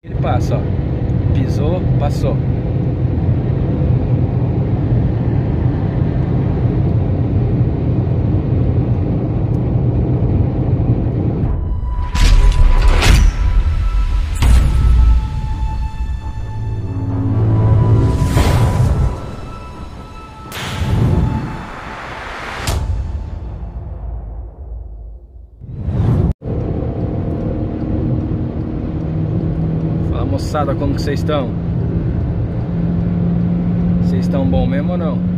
Ele passa, ó. Pisou, passou. Moçada, como que vocês estão? Vocês estão bom mesmo ou não?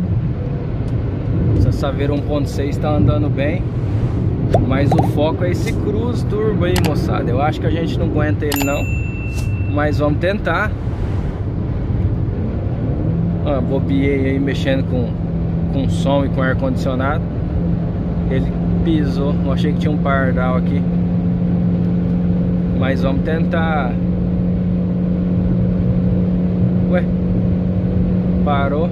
Essa Saveiro 1.6 tá andando bem, mas o foco é esse Cruze Turbo aí, moçada. Eu acho que a gente não aguenta ele não, mas vamos tentar. Bobiei aí mexendo com som e com ar condicionado. Ele pisou, eu achei que tinha um pardal aqui, mas vamos tentar. Ué, parou.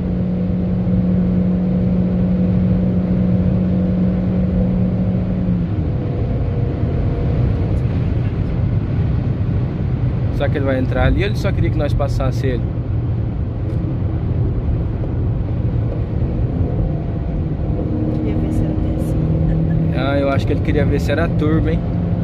Será que ele vai entrar ali ou ele só queria que nós passasse ele? Queria ver se era desse. Ah, eu acho que ele queria ver se era turbo, hein?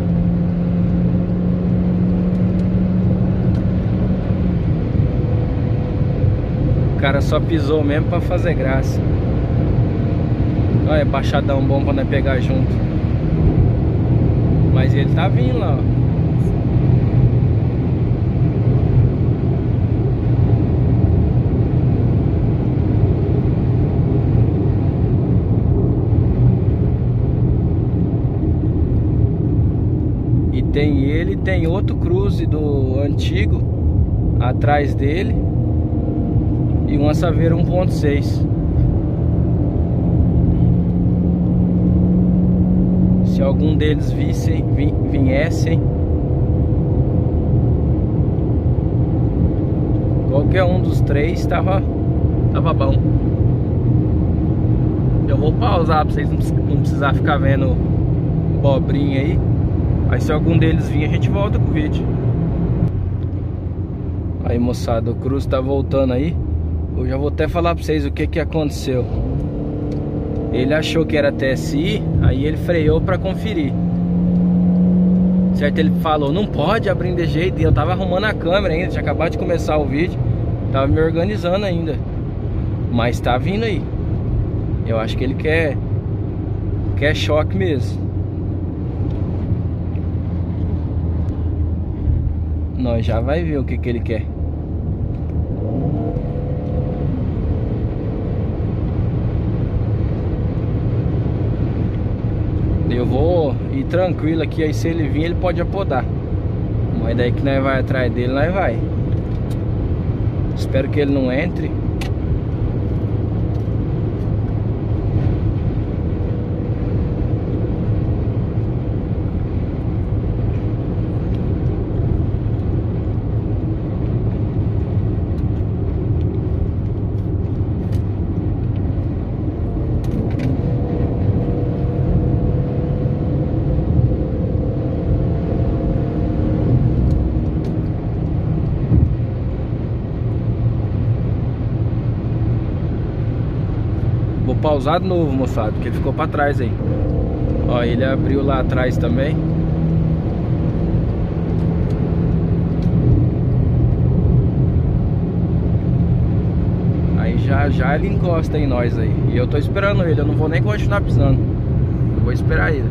O cara só pisou mesmo pra fazer graça. Olha, baixadão bom pra nós pegar junto. Mas ele tá vindo lá, ó. E tem ele, tem outro Cruze do antigo atrás dele. E uma Saveiro 1.6. Se algum deles viessem, qualquer um dos três tava bom. Eu vou pausar pra vocês não precisar ficar vendo bobrinha aí. Aí se algum deles vir, a gente volta com o vídeo. Aí, moçada, o Cruze tá voltando aí. Eu já vou até falar pra vocês o que aconteceu. Ele achou que era TSI, aí ele freou pra conferir. Certo? Ele falou, não pode abrir de jeito. E eu tava arrumando a câmera ainda, tinha acabado de começar o vídeo. Tava me organizando ainda. Mas tá vindo aí. Eu acho que ele quer choque mesmo. Nós já vai ver o que ele quer. Eu vou ir tranquilo aqui, aí se ele vir ele pode apodar. Mas daí que nós vai atrás dele, nós vai. Espero que ele não entre. Vou pausar de novo, moçada, porque ele ficou pra trás aí. Ó, ele abriu lá atrás também. Aí já ele encosta em nós aí. E eu tô esperando ele, eu não vou nem continuar pisando. Eu vou esperar ele.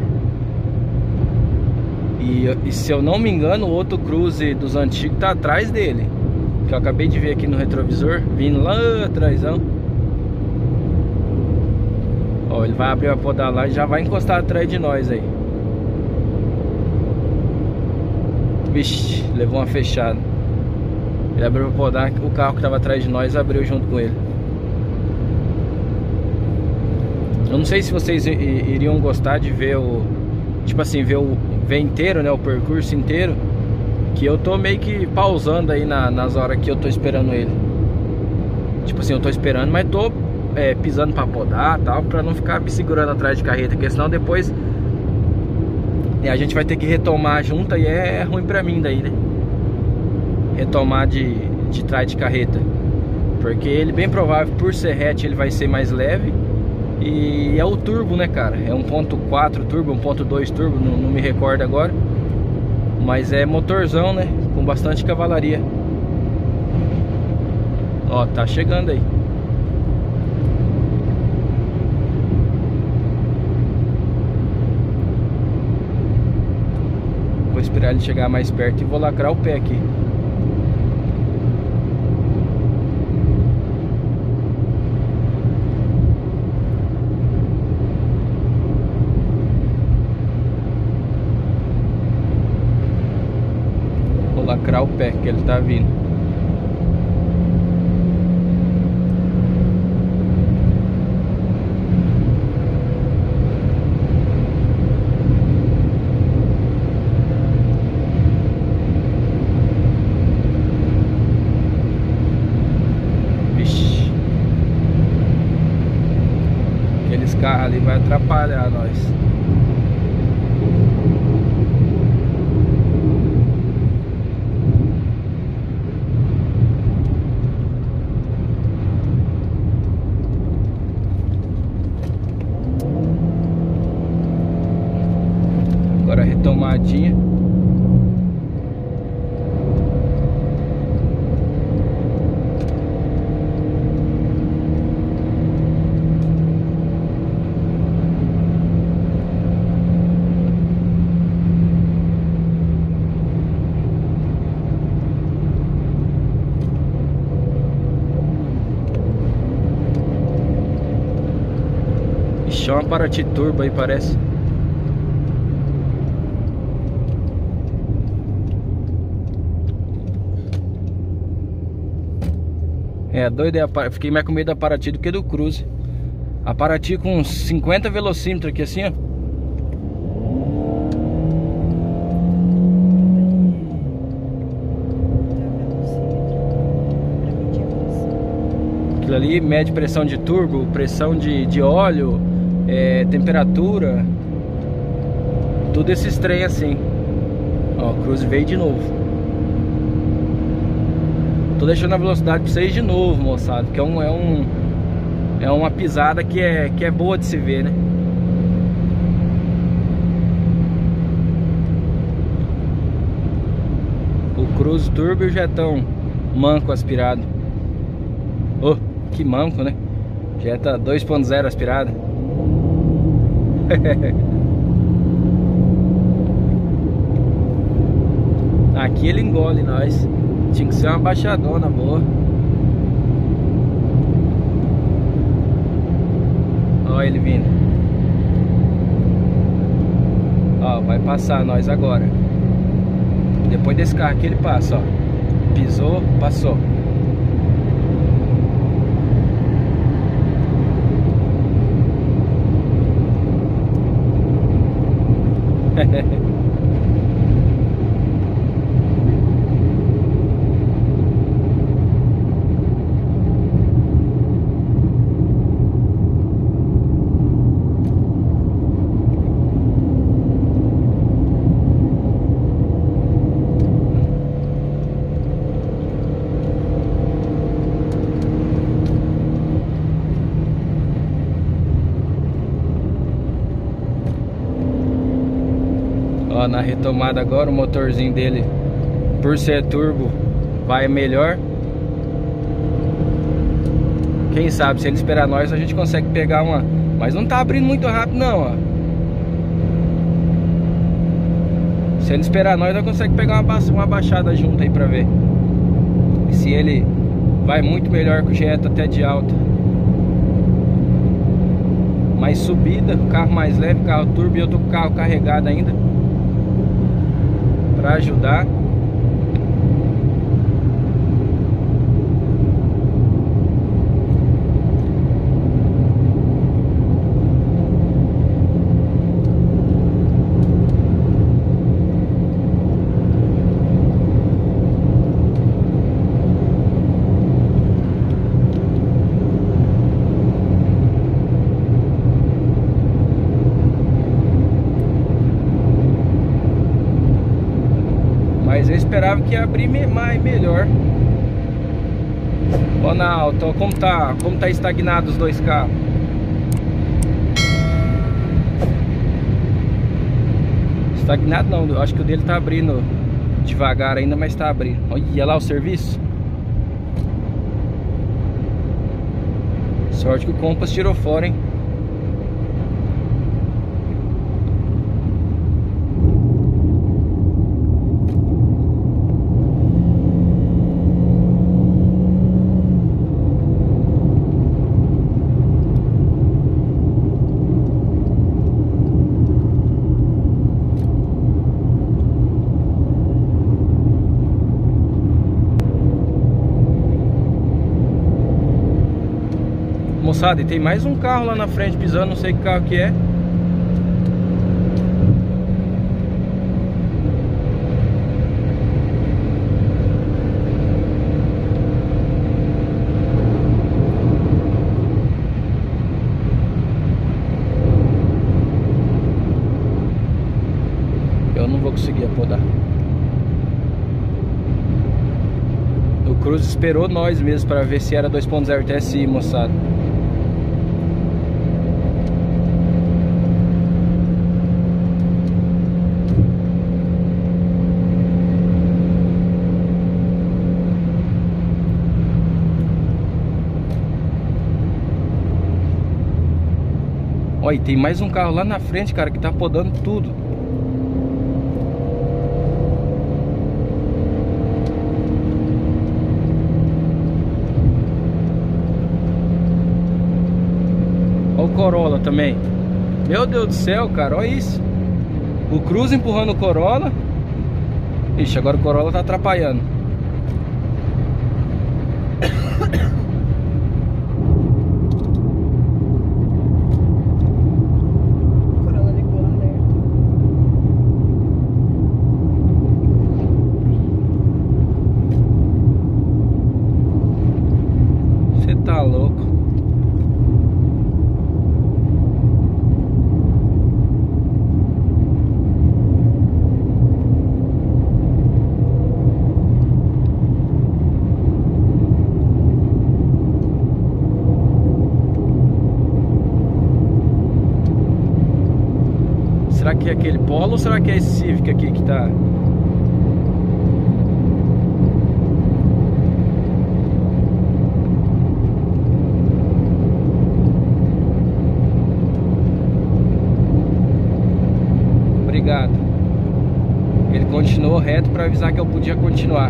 E se eu não me engano, o outro Cruze dos antigos tá atrás dele. Que eu acabei de ver aqui no retrovisor, vindo lá atrásão. Ó, ele vai abrir a podar lá e já vai encostar atrás de nós aí. Vixe, levou uma fechada. Ele abriu a podar, o carro que tava atrás de nós abriu junto com ele. Eu não sei se vocês iriam gostar de ver o... Tipo assim, ver inteiro, né? O percurso inteiro. Que eu tô meio que pausando aí nas horas que eu tô esperando ele. Tipo assim, eu tô esperando, mas tô pisando pra podar e tal, pra não ficar me segurando atrás de carreta, porque senão depois a gente vai ter que retomar junto e é ruim pra mim daí, né? retomar de trás de carreta. Porque ele, bem provável, por ser hatch, ele vai ser mais leve. E é o turbo, né, cara? É 1.4 turbo, 1.2 turbo, não me recordo agora. Mas é motorzão, né? Com bastante cavalaria. Ó, tá chegando aí. Vou esperar ele chegar mais perto e vou lacrar o pé aqui. Vou lacrar o pé que ele tá vindo. Aqueles carros ali vai atrapalhar nós. Agora a retomadinha. Ixi, é uma Paraty Turbo aí, parece. É, doido, fiquei mais com medo da Paraty do que do Cruze. A Paraty com 50 velocímetros aqui assim, ó. Aquilo ali mede pressão de turbo, pressão de óleo, temperatura. Tudo esses trem assim. Ó, o Cruze veio de novo. Tô deixando a velocidade pra vocês de novo, moçada, que é uma pisada que é boa de se ver, né? O Cruze Turbo e o Jetão manco aspirado. Oh, que manco, né? Jetta 2.0 aspirado. Aqui ele engole nós. Tinha que ser uma baixadona boa. Olha ele vindo. Ó, vai passar nós agora. Depois desse carro aqui ele passa, ó. Pisou, passou. Ó, na retomada agora o motorzinho dele, por ser turbo, vai melhor. Quem sabe, se ele esperar nós, a gente consegue pegar uma... Mas não tá abrindo muito rápido não, ó. Se ele esperar nós consegue pegar uma baixada junto aí pra ver. Se ele vai muito melhor que o Jetta, até de alta. Mais subida, carro mais leve, carro turbo, e eu tô com o carro carregado ainda pra ajudar. esperava que ia abrir mais melhor. Ronaldo, como tá estagnado os dois carros? Estagnado não, eu acho que o dele tá abrindo devagar ainda, mas tá abrindo. Olha lá o serviço. Sorte que o Compass tirou fora, hein? Moçada, e tem mais um carro lá na frente pisando, não sei que carro que é. Eu não vou conseguir apodar. O Cruz esperou nós mesmo para ver se era 2.0 TSI, moçada. Olha, tem mais um carro lá na frente, cara, que tá podando tudo. Olha o Corolla também. Meu Deus do céu, cara, olha isso. O Cruz empurrando o Corolla. Ixi, agora o Corolla tá atrapalhando. Tá louco. Será que é aquele Polo ou será que é esse Civic aqui que tá? Obrigado. Ele continuou reto para avisar que eu podia continuar.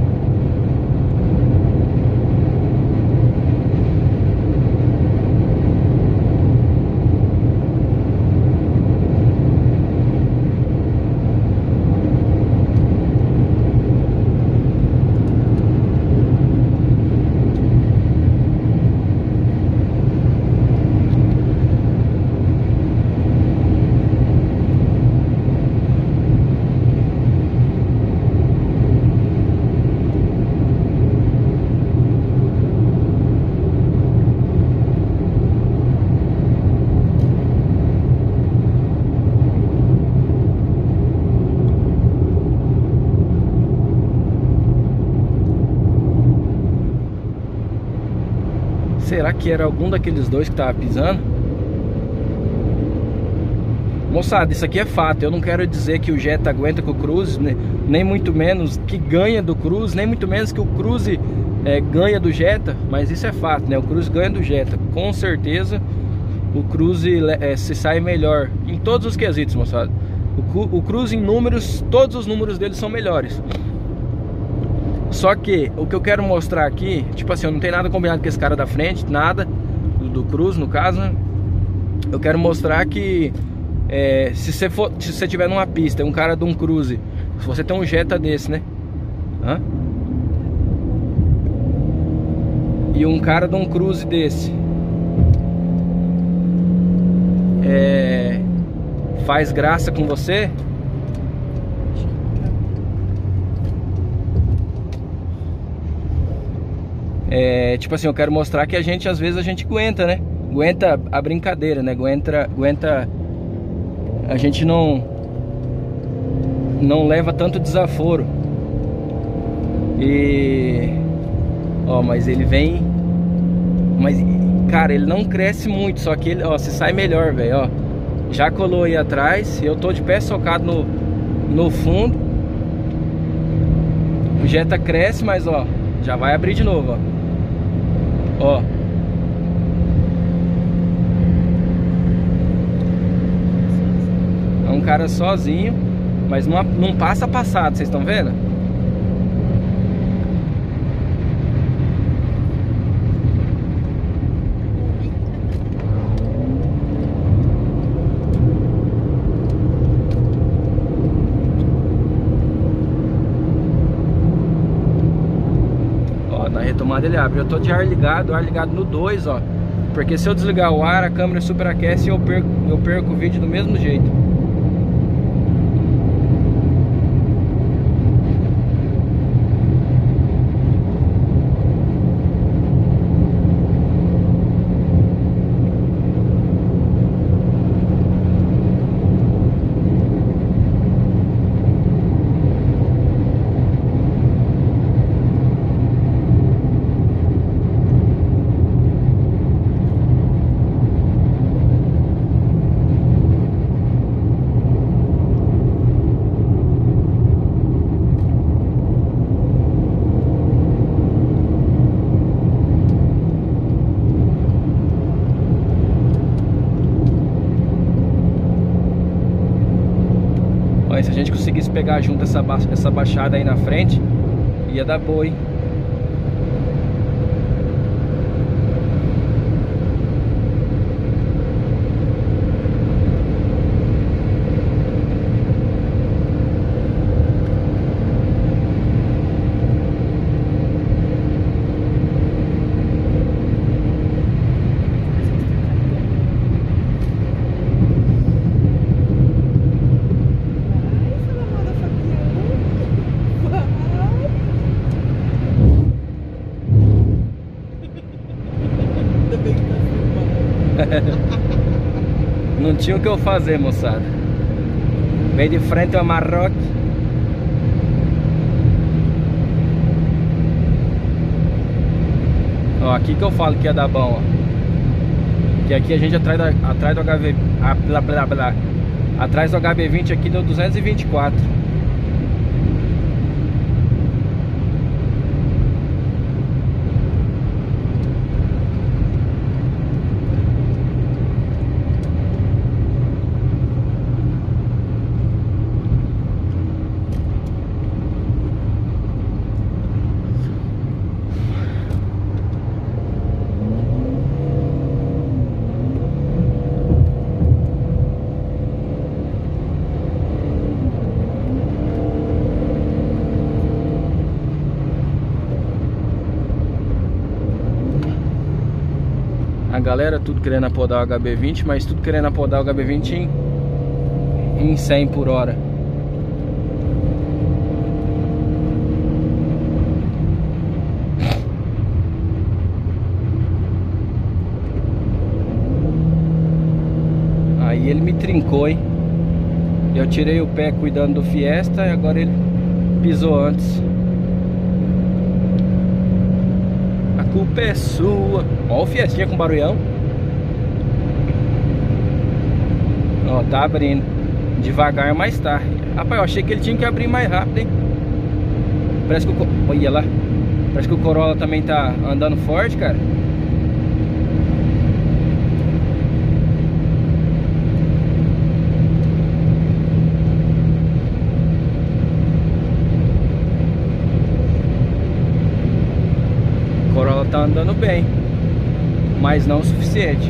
Será que era algum daqueles dois que tava pisando? Moçada, isso aqui é fato. Eu não quero dizer que o Jetta aguenta com o Cruze, né? Nem muito menos que ganha do Cruze, nem muito menos que o Cruze ganha do Jetta. Mas isso é fato, né? O Cruze ganha do Jetta. Com certeza o Cruze se sai melhor em todos os quesitos, moçada. O Cruze em números, todos os números dele são melhores. Só que o que eu quero mostrar aqui, tipo assim, eu não tenho nada combinado com esse cara da frente, nada, do Cruz no caso, né? Eu quero mostrar que se você tiver numa pista, um cara de um Cruze, se você tem um Jetta desse, né? Hã? E um cara de um Cruze desse faz graça com você, tipo assim, eu quero mostrar que a gente, às vezes, a gente aguenta, né? Aguenta a brincadeira, né? Aguenta. A gente não leva tanto desaforo. E... Ó, mas ele vem... Mas, cara, ele não cresce muito, só que ele, ó, se sai melhor, velho, ó. Já colou aí atrás, eu tô de pé socado no fundo. O Jetta cresce, mas, ó, já vai abrir de novo, ó. Ó. É um cara sozinho, mas não passa passado, vocês estão vendo? Ó, na retomada ele abre. Eu tô de ar ligado no 2, ó. Porque se eu desligar o ar, a câmera superaquece e eu perco o vídeo do mesmo jeito. Mas se a gente conseguisse pegar junto essa baixada aí na frente, ia dar boa, hein? Não tinha o que eu fazer, moçada. Veio de frente ao Marrocos. Ó, aqui que eu falo que ia dar bom, ó. Que aqui a gente atrás do HB, atrás do HB20 aqui deu 224. A galera tudo querendo apodar o HB20, mas tudo querendo apodar o HB20 em 100 por hora. Aí ele me trincou, hein? Eu tirei o pé cuidando do Fiesta e agora ele pisou antes. A culpa é sua. Ó o Fiestinha com barulhão. Ó, tá abrindo devagar, mas tá. Rapaz, eu achei que ele tinha que abrir mais rápido, hein? Parece que o... Olha lá. Parece que o Corolla também tá andando forte, cara. O Corolla tá andando bem, mas não o suficiente.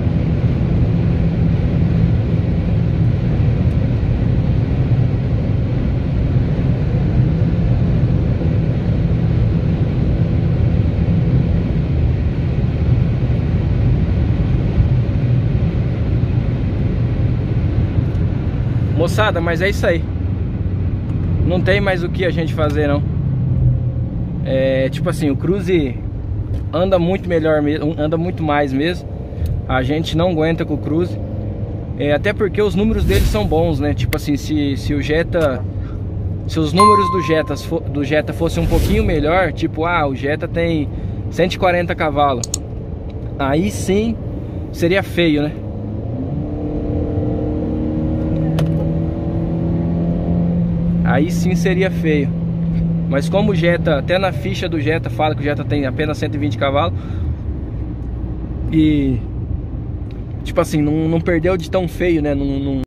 Moçada, mas é isso aí. Não tem mais o que a gente fazer, não. É tipo assim, o Cruze anda muito melhor mesmo, anda muito mais mesmo. A gente não aguenta com o Cruze, até porque os números dele são bons, né? Tipo assim, se o Jetta se os números do Jetta fossem um pouquinho melhor, tipo, o Jetta tem 140 cavalos, aí sim seria feio, né? Aí sim seria feio. Mas como o Jetta, até na ficha do Jetta fala que o Jetta tem apenas 120 cavalos e tipo assim, não perdeu de tão feio, né?